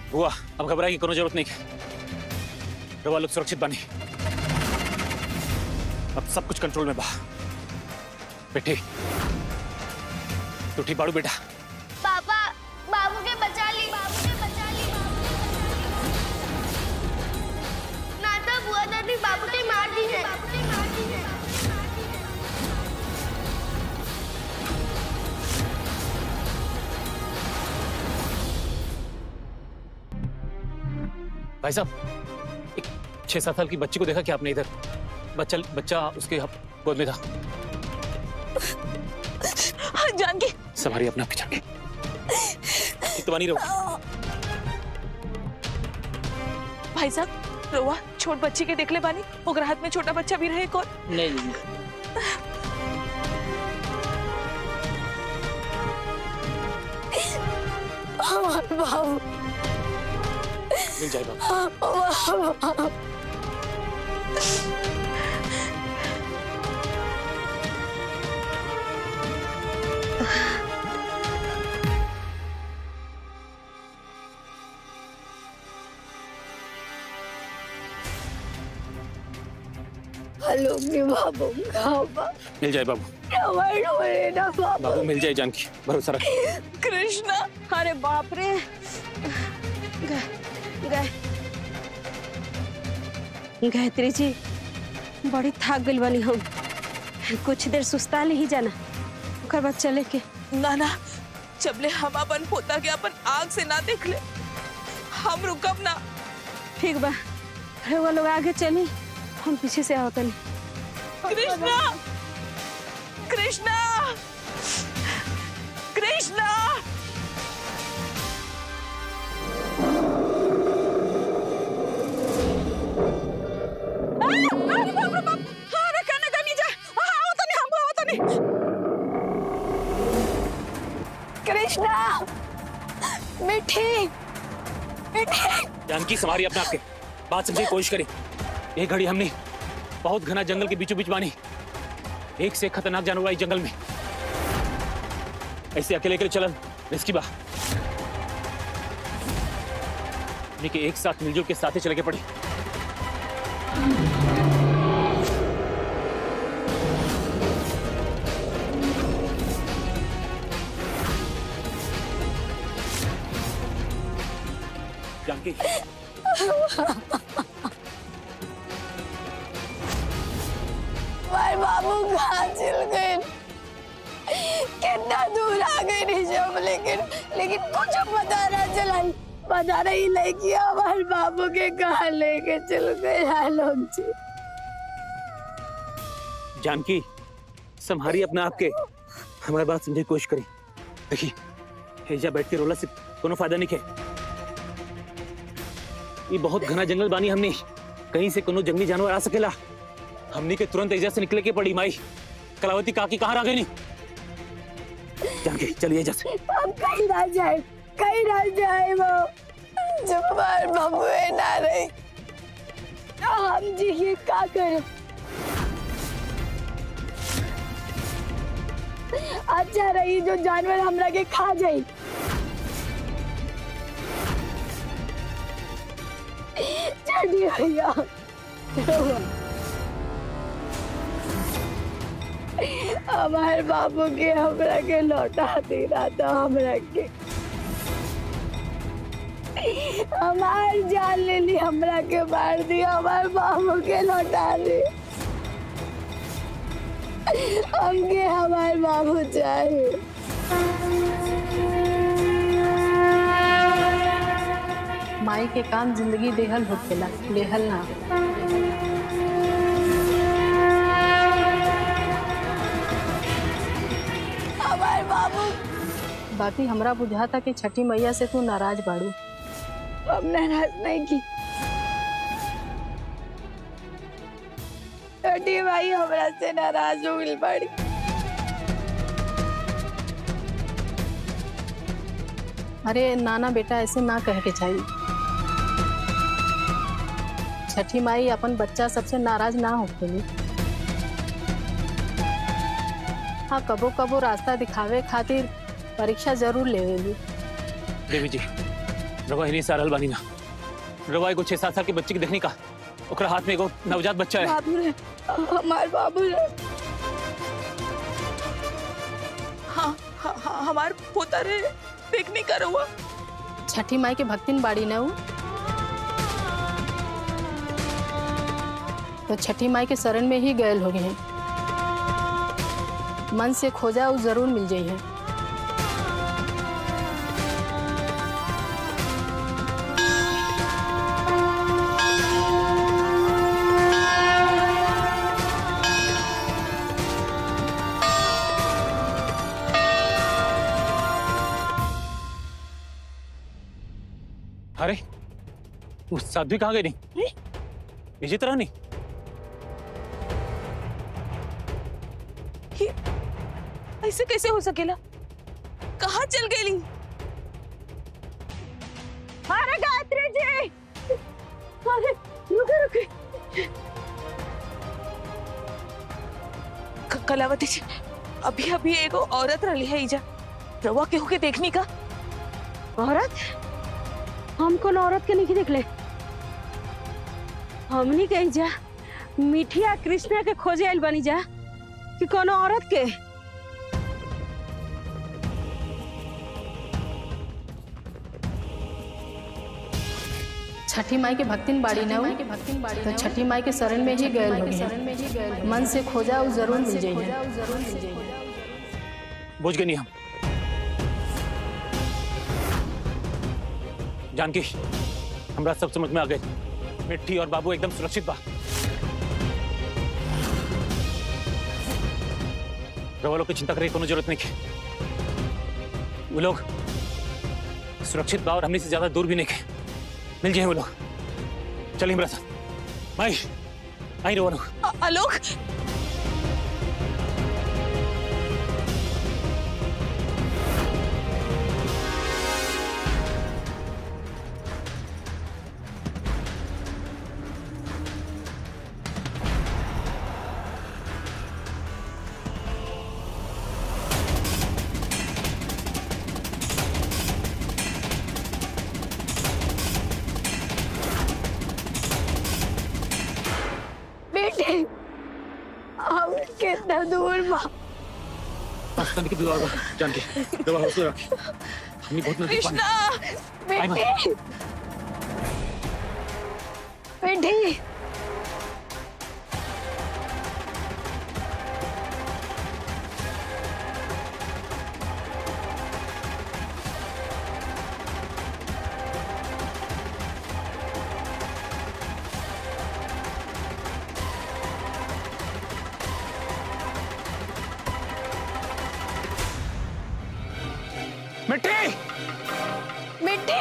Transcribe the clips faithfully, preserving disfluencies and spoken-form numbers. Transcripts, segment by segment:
बुआ अब घबराए की कोनो जरूरत नहीं है, रवा लोग सुरक्षित बनी, अब सब कुछ कंट्रोल में बा। बेटे तू ठीक बाड़ू बेटा? पापा बाबू के बचा ली, बाबू के बचा ली, बाबू के बचा ली। ना तो बुआ दादी बाबू के मार दी है, बाबू के मार दी है। भाई साहब, एक छह सात साल की बच्ची को देखा क्या आपने इधर? बच्चा बच्चा उसके गोद में था। जानकी संभारी अपना आप जानकी, तो बनी रहो। भाई साहब रोवा छोट बच्ची के देख ले बानी, ओकरा हाथ में छोटा बच्चा भी रहे कौन? नहीं नहीं बाबू मिल जाएगा। हेलो बाबू, मिल जाए बाबू, बाबू मिल जाए जानकी, भरोसा रख। कृष्णा अरे बाप रे, गायत्री जी बड़ी थक गई बनी हम, कुछ देर सुस्ता ले ही जाना, ओकर बाद चले के। ना ना जबले हम अपन पोता के अपन आग से ना देख ले हम रुकब ना। ठीक बा, वो लोग आगे चली, हम पीछे से आओ तनी। कृष्णा कृष्णा कृष्णा कृष्णा मिठी मिठी। जानकी संभारी अपना आपके, बात समझने की कोशिश करें। एक घड़ी हमने बहुत घना जंगल के बीचों बीच बानी, एक से खतरनाक जानवर आई जंगल में, ऐसे अकेले अकेले चलन रिस्की बा। लेकिन एक साथ मिलजुल के साथ ही चले के पड़ी। जानकी मारे बाबू कहाँ चल गए, कितना दूर आ गए निशम, लेकिन लेकिन कुछ पता ना चला, पता नहीं नहीं किया हमारे बाबू के कहाँ लेके चल गए लोग जी। जानकी संभारी अपना आपके, हमारी बात समझने की कोशिश करी। देखिए हेजा बैठ के रोला से कोनो फायदा नहीं है, ये बहुत घना जंगल बानी, हमने कहीं से कोनो जंगली जानवर आ सकेला, हमने के तुरंत एजा से निकले के पड़ी। माई कलावती काकी कहाँ रह गई? नहीं जानकी चलिए एजा से। हम कहीं ना जाए, कहीं ना जाए, वो जब हमारे बाबू ना रहे हम जी ये क्या करें? अच्छा रही जो जानवर हमरा के खा जाए। चलिए भैया, हमारे बाबू के हमरा के लौटा दे रहा था, हमरा के हमार जान ले ली, हमरा के मार दिया, हमारे बाबू के लौटा दे, हमके हमारे बाबू चाहिए। माई के काम जिंदगी देहल होखेला, लेहल ना। हमारे बाबू बाकी हमरा बुझाता कि छठी मैया से तू नाराज बाड़ू। हम नाराज नहीं की, छोटी भाई हमरा से नाराज हो गई बड़ी। अरे नाना बेटा ऐसे ना कहे के चाहिए, छठी माई अपन बच्चा सबसे नाराज ना होखेली। हाँ कबो कबो रास्ता दिखावे खातिर परीक्षा जरूर लेवेली। देवी जी रवा इन्हीं सारल बानी ना। रवा एगो छह सात साल के बच्चे की देखने का, ओकरा हाथ में एगो नवजात बच्चा है। बाबू रे, हमार बाबू रे। हाँ हाँ हाँ हमार पोता रे देखने का रहुआ। छठी माई के भक्तिन बाड़ी न उ, तो छठी माई के शरण में ही गयल हो गए हैं। मन से खोजा वो जरूर मिल जाई है। अरे वो साध्वी कहाँ गई? नहीं इसी तरह नहीं। ये ऐसे कैसे हो सकेला? कहाँ चल गई? अरे गायत्री जी, अरे रुके रुके। क- कलावती जी, अभी अभी एगो औरत रही है इजा, रवा केहू के देखनी का? औरत? हम कौन औरत के नहीं देख ले? हमनी कही जा मिठिया कृष्णा के खोजे आइल बनी जा कि कोनो औरत के? छठी माई के भक्तिन बाड़ी न उ, तो छठी माई के शरण में ही गयल हो गए। मन से खोजा वो जरूर मिल जाई है। बुझ गए नहीं हम। जानकी, हमरा सब समझ में आ गए। मिट्टी और बाबू एकदम सुरक्षित बा। रवा लोग की चिंता करे कोनो जरूरत नहीं है। वो लोग सुरक्षित बा और हमने से ज्यादा दूर भी नहीं है। मिल जाए वो लोग। चलिए मेरा साथ। माई, आई रवा लोग। आ- आलोक, बेटे, हम कितना दूर बा। पाकिस्तान की दुआ बा। जानकी, दवा हो रखी। हमने बहुत नजदीक पानी। कृष्णा, आई बेटे, बेटे, मिट्टी, बेटे।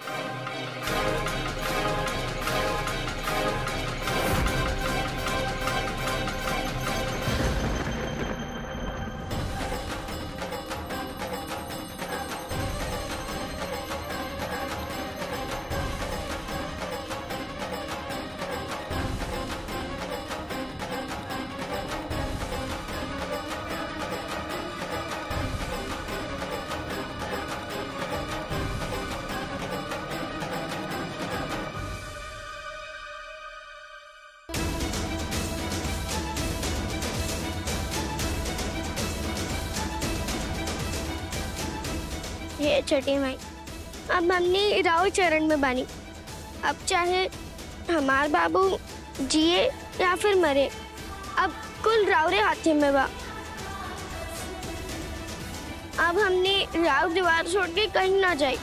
हे छठी माई, अब हमने राव चरण में बानी। अब चाहे हमार बाबू जिए या फिर मरे, अब कुल रावरे हाथे में बा। अब हमने राव दीवार छोड़ के कहीं ना जाए।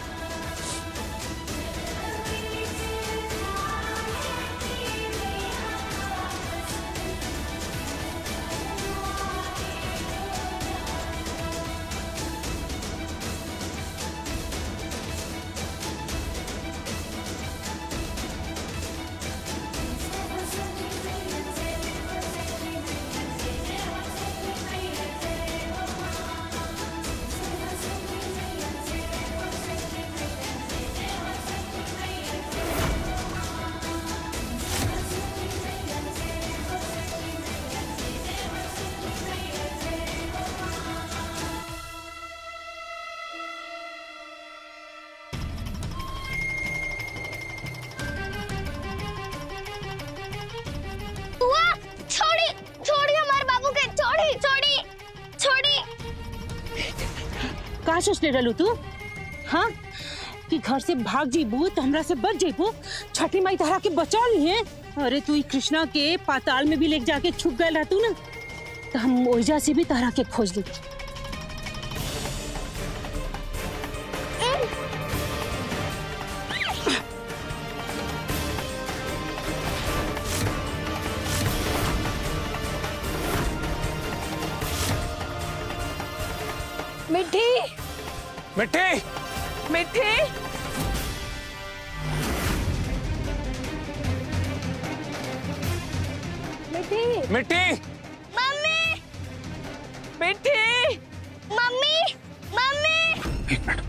सोच ले रहलू तू? हाँ, कि घर से भाग जीबू तो हमरा से बच जीबू, छठी माई तहरा के बचा ली है। अरे तू ई कृष्णा के पाताल में भी ले जाके छुप गए रहतू ना, तो हम ओइजा से भी तहरा के खोज ली। मिठी, मिट्टी, मिठी, मिठी, मिट्टी, मम्मी, मिठी, मम्मी, मम्मी। एक मिनट।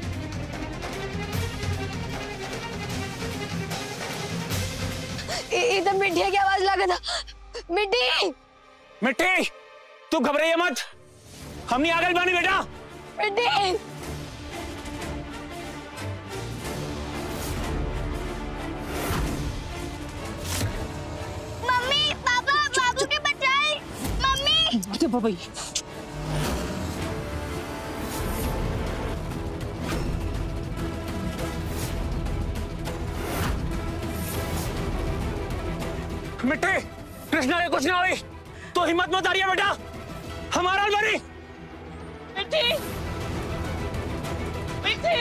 इधर मिठिया की आवाज लगा था। मिठी, मिट्टी, तू घबराइए मत, हमने आगल बानी बेटा। मिठी, मम्मी, पापा, बाबू के बचाए। मम्मी, अरे बाबा, मिट्टी, कृष्णा ने कुछ ना हुई तो हिम्मत मत हारिए बेटा, हमारा अलमारी। मिठी, मिठी,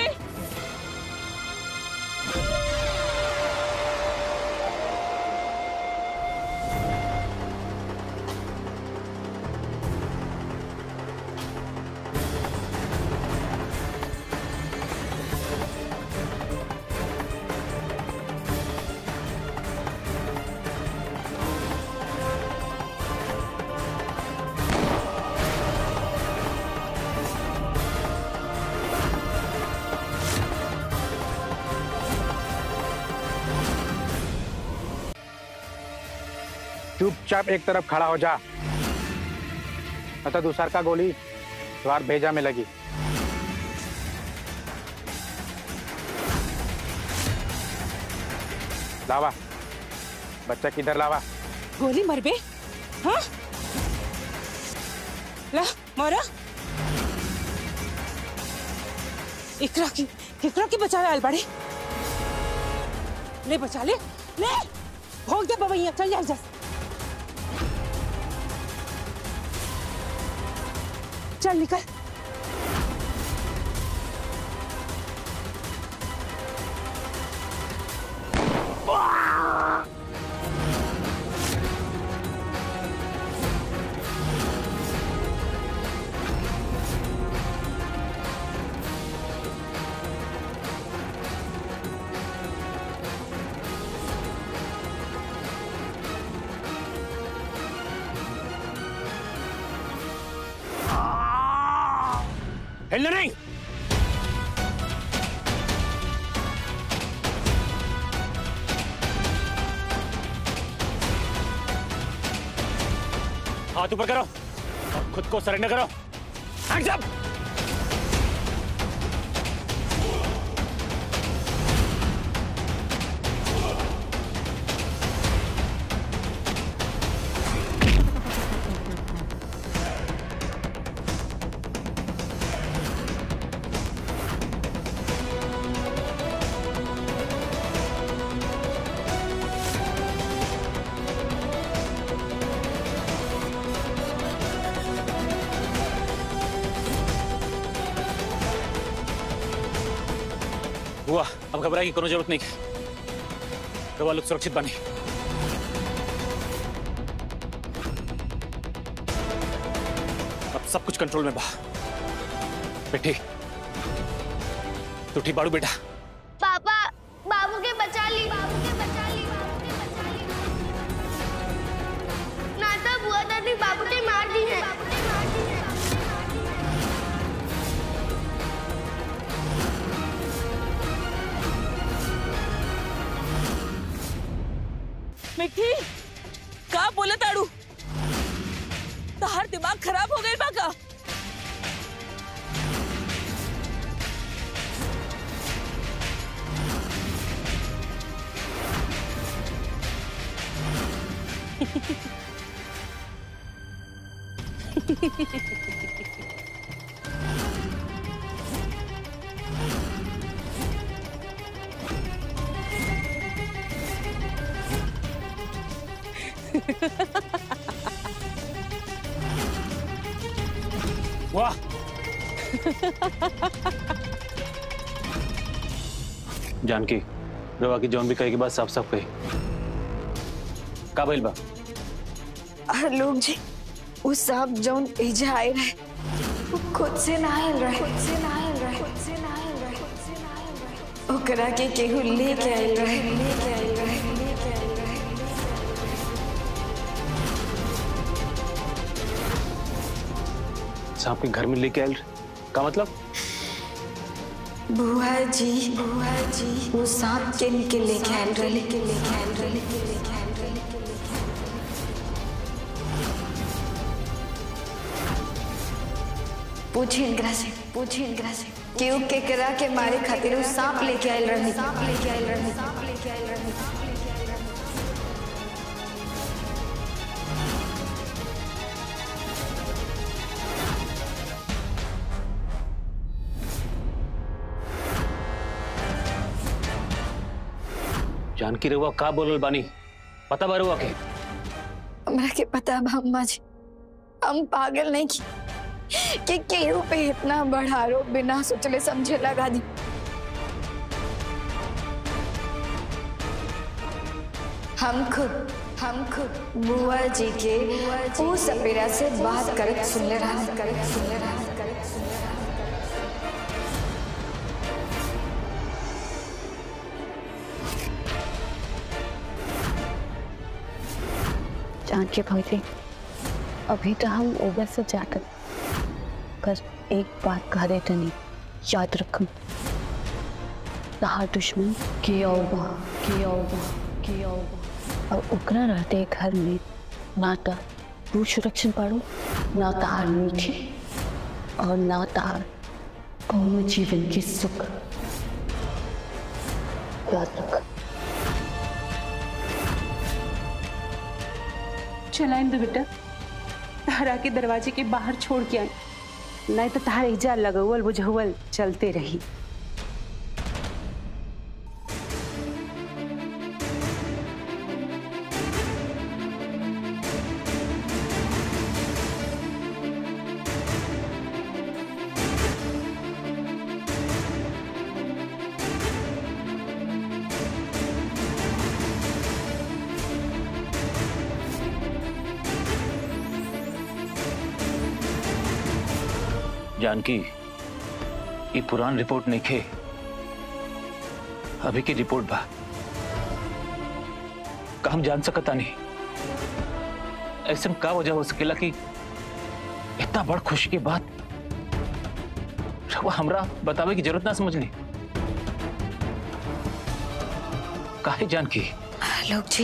चुपचाप एक तरफ खड़ा हो जा, अतः दूसर का गोली द्वार भेजा में लगी। लावा बच्चा, किधर लावा। गोली मरबे? हाँ, ला मारा। इकरा की इकरा की बचावे आयल बाड़े, ले बचा ले, ले भोग दे बबैया, चल जा, जा। चल निकल। हिलना नहीं। हाथ ऊपर करो और खुद को सरेंडर करो। Hands up. हुआ, अब घबराने की कोनो जरूरत नहीं। रवा लोग सुरक्षित बने। अब सब कुछ कंट्रोल में बा। बेटी, तू ठीक बाड़ू बेटा? पापा, बाबू के बचा ली, बाबू के बचा ली, बाबू के बचा ली। ना तो बुआ दादी बाबू के मार दी है। मिठी, का बोले ताड़ू? तार दिमाग खराब हो गए बाका? वाह जानकी, रवा की जौन भी कहे के बाद साफ साफ कही का भइल बा? लोग जी वो सांप जौन एजा आए रहे वो खुद से ना आयल रहे खुद से ना आयल रहे खुद से ना आयल रहे खुद से ना आयल रहे ओकरा के केहू लेके आयल रहे लेके आयल रहे लेके आयल रहे। सांप के घर में लेके आयल का मतलब? बुआ जी बुआ जी वो सांप के के लेके आयल रहे लेके लेके आयल रहे लेके लेके आयल रहे लेके लेके पूछिए इनकरा से पूछिए इनकरा से क्यों के करा के मारे खातिर वो सांप लेके आयल रहे सांप लेके आयल रहे सांप लेके आयल रहे सांप लेके आयल रहे। जानकी रवा का बोलल बानी पता बा रवा के? हमरा के पता बा अम्मा जी, हम पागल नहीं की कि केहू पे इतना बड़ा आरोप बिना सोचले समझे लगा दी। हम खुद हम खुद बुआ जी के वो सपेरा से बात करत सुनले रहा करत सुनले रहा करत सुनले रहा। जानकी भौजी, अभी तो हम ओवर से जाकर बस एक बात कह रहे थे, नहीं याद रखम तहार दुश्मन के औबा के औबा के औबा और उकरा रहते घर में ना तो तू सुरक्षित पड़ो ना तहार मीठी और ना तहार कौनो जीवन की सुख। याद रख। चलाइन दो बेटा, तहरा के दरवाजे के बाहर छोड़ के आई, नहीं तो तहार इजा लगवल बुझवल चलते रही। जानकी, ये पुरान रिपोर्ट नहीं खे, अभी की रिपोर्ट बा। का हम जान सकता नहीं ऐसा का वजह हो सकेला कि इतना बड़ खुशी के बाद हमरा बतावे की जरूरत ना समझनी काहे? जानकी लोग जी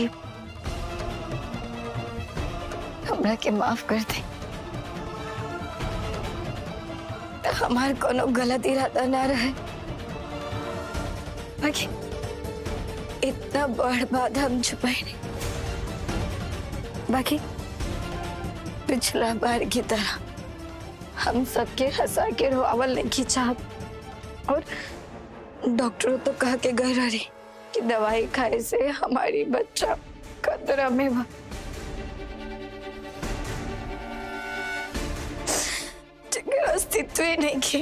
हमरा के माफ कर दे, हमार कोनो गलत इरादा ना रहे, बाकी इतना बड़ बात हम छुपाए नहीं। बाकी पिछला बार की तरह हम सबके हंसा के रोआवल नहीं की चाहत, और डॉक्टरों तो कह के गए रही कि दवाई खाए से हमारी बच्चा खतरा में बा। अस्तित्व ही नहीं के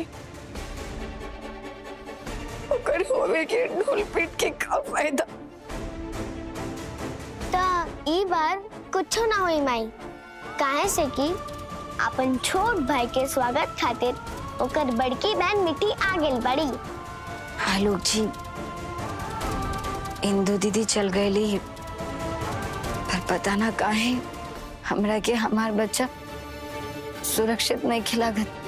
ओकर होवे के ढोल पीट के का फायदा। तो ई बार कुछ ना हुई माई, काहे से कि अपन छोट भाई के स्वागत खातिर ओकर बड़की बहन मिट्टी आ गेल बड़ी। हाँ लोग जी, इंदु दीदी चल गई, पर पता ना काहे हमरा के हमार बच्चा सुरक्षित नहीं खिलागत।